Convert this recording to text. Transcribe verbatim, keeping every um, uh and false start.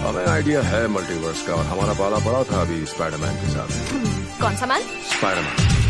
हमें आइडिया है मल्टीवर्स का और हमारा पाला पड़ा था अभी स्पाइडरमैन के साथ। कौन सा मैन? स्पाइडरमैन।